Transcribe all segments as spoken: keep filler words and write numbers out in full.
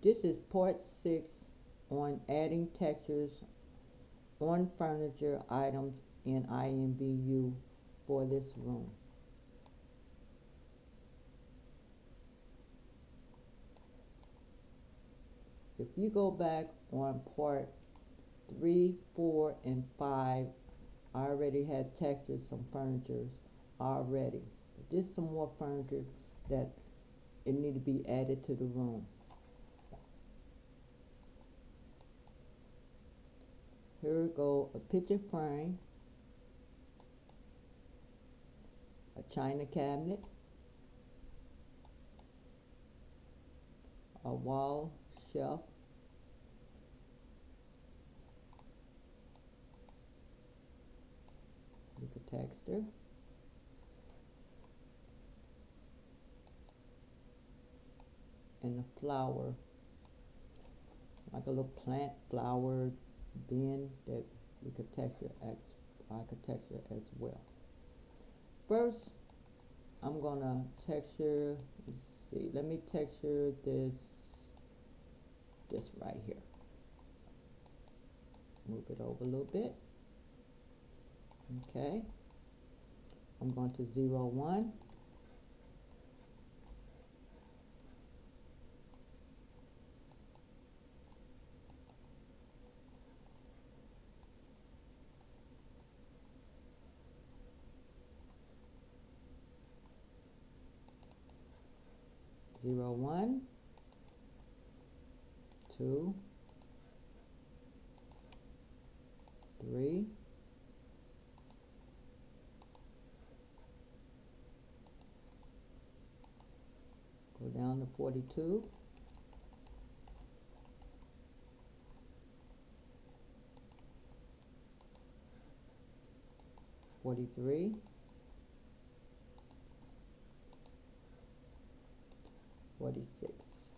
This is part six on adding textures on furniture items in I M V U for this room. If you go back on part three, four, and five, I already had textured some furniture already. But there's some more furniture that it need to be added to the room. Here we go, a picture frame, a china cabinet, a wall shelf, with the texture, and a flower, like a little plant flower bin that we could texture as I could texture as well. First, I'm gonna texture. Let's see. Let me texture this. This right here. Move it over a little bit. Okay. I'm going to zero one. Zero one, two, three, go down to forty-two, forty-three, forty-six,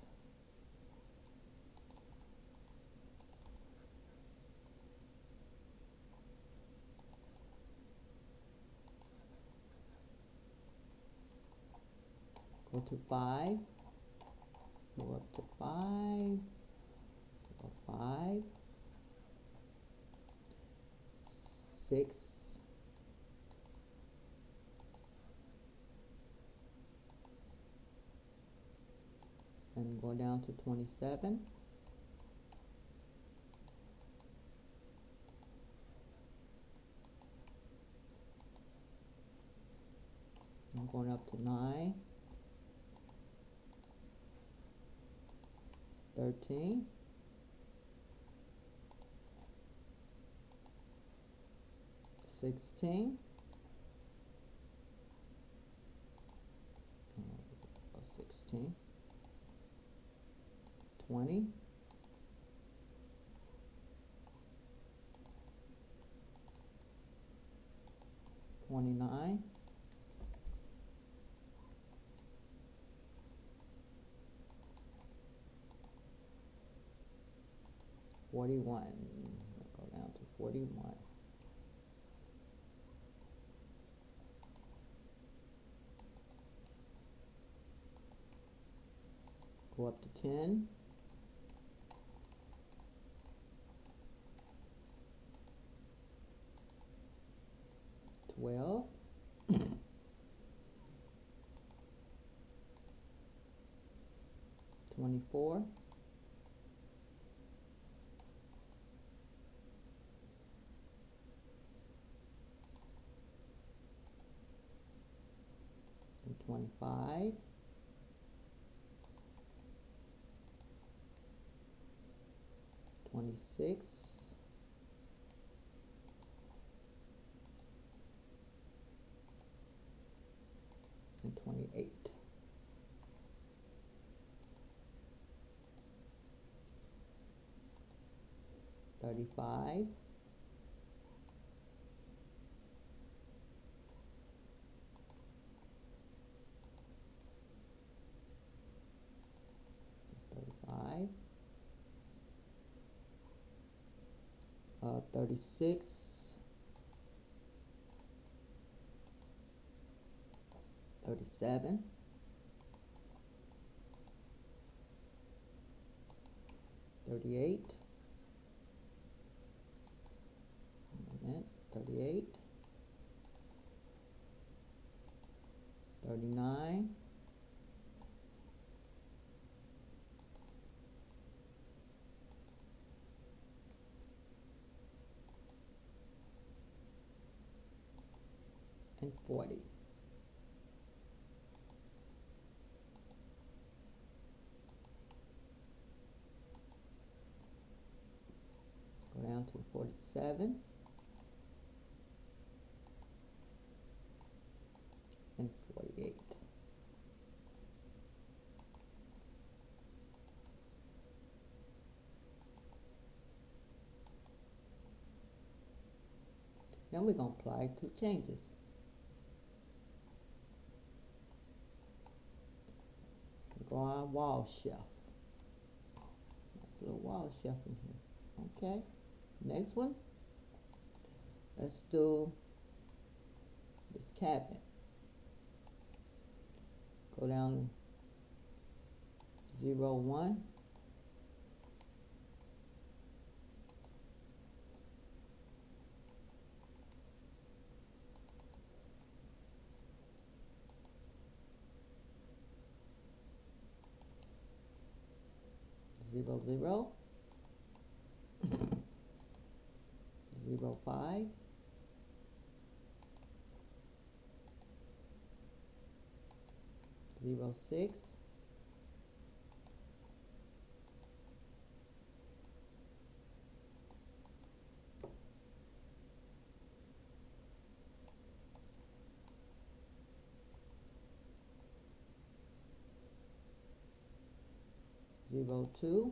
go to five, go up to five, go five, six, and go down to twenty-seven, I'm going up to nine, thirteen, sixteen, uh, sixteen, twenty, twenty-nine, forty-one. Let's go down to forty-one. Go up to ten. twelve. twenty-four. twenty-five, twenty-six, and twenty-eight. thirty-five, thirty-five, uh, thirty-six, thirty-seven, thirty-eight, a minute, thirty-eight, thirty-nine, and forty. Go down to forty-seven and forty-eight. Now we're going to apply two changes. We go on our wall shelf. Nice little wall shelf in here. Okay. Next one. Let's do this cabinet. Go down to zero one. Zero zero. Zero five. Zero six. Zero two.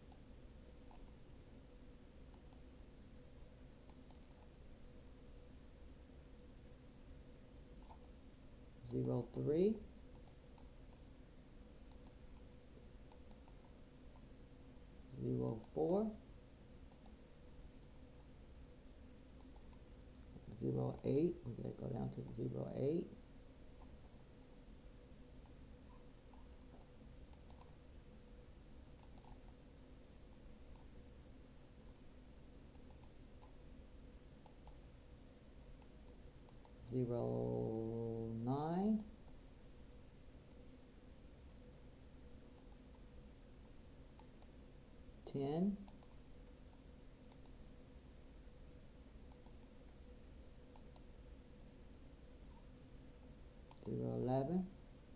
Zero three. Zero four. Zero eight. We gotta go down to zero eight. Zero nine. Ten. Zero eleven.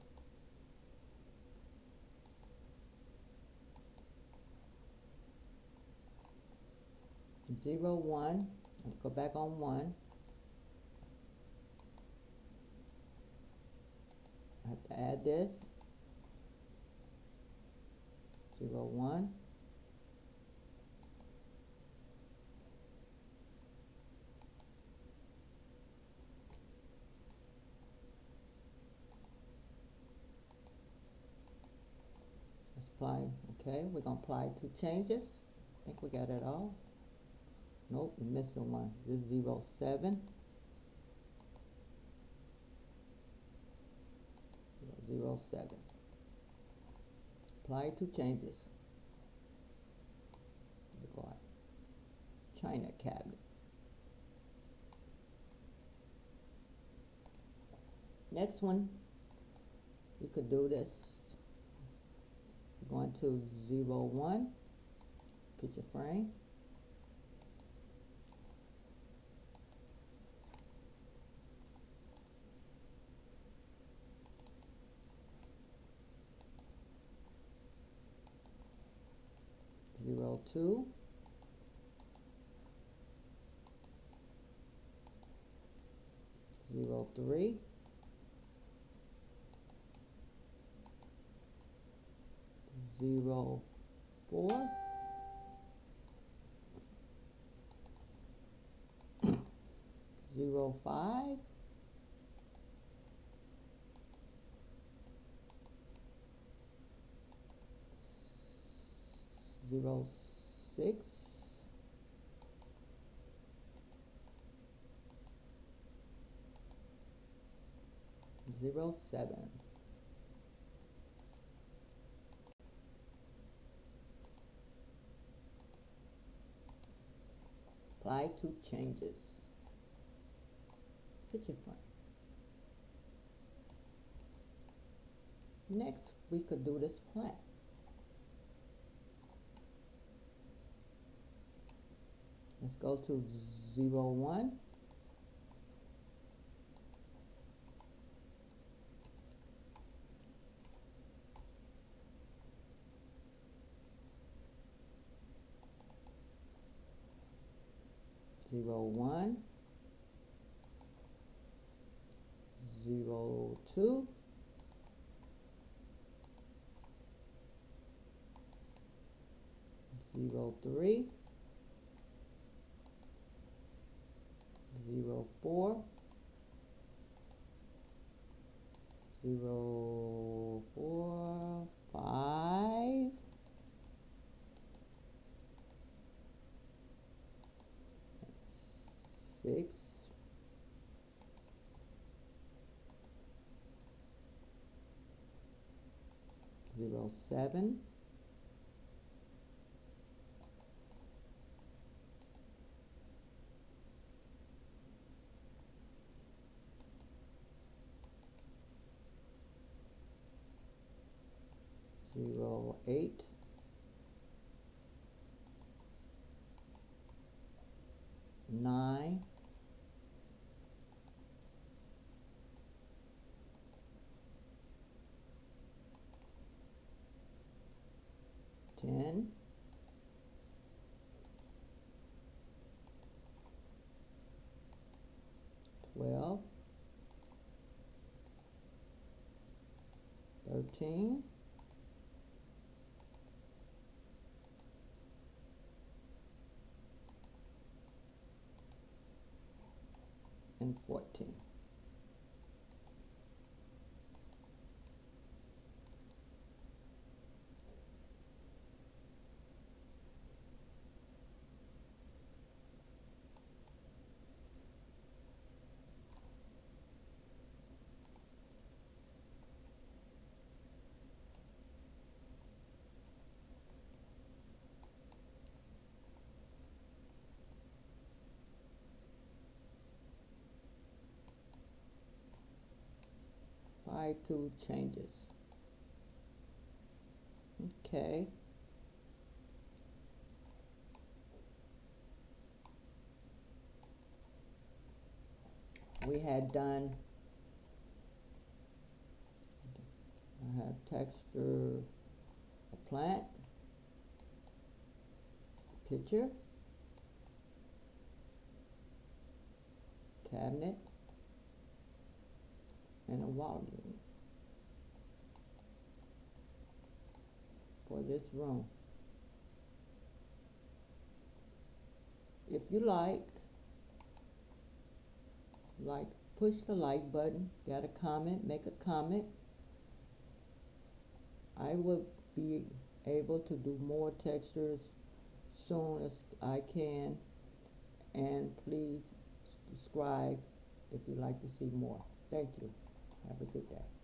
Zero one. I'll go back on one. I have to add this. Zero one. Let's apply. Okay, we're gonna apply two changes. I think we got it all. Nope, we're missing one. This is zero seven. Zero seven. Apply two changes. We've got China cabinet. Next one, we could do this. Going to zero one, picture frame. Zero two. Zero three. Zero four. Zero five. Zero six. Zero seven. to changes. Picture frame. Next, we could do this plant. Let's go to zero one. Zero one. Zero two. Zero three. Zero four. Zero four five. Six. Zero seven. Zero eight. Nine. Ten. Twelve. Thirteen. And fourteen. Apply to changes. Okay. We had done, I have texture, a plant, picture, cabinet, and a wall unit for this room. If you like, like, push the like button, got a comment, make a comment. I will be able to do more textures soon as I can, and please subscribe if you'd like to see more. Thank you. Have a good day.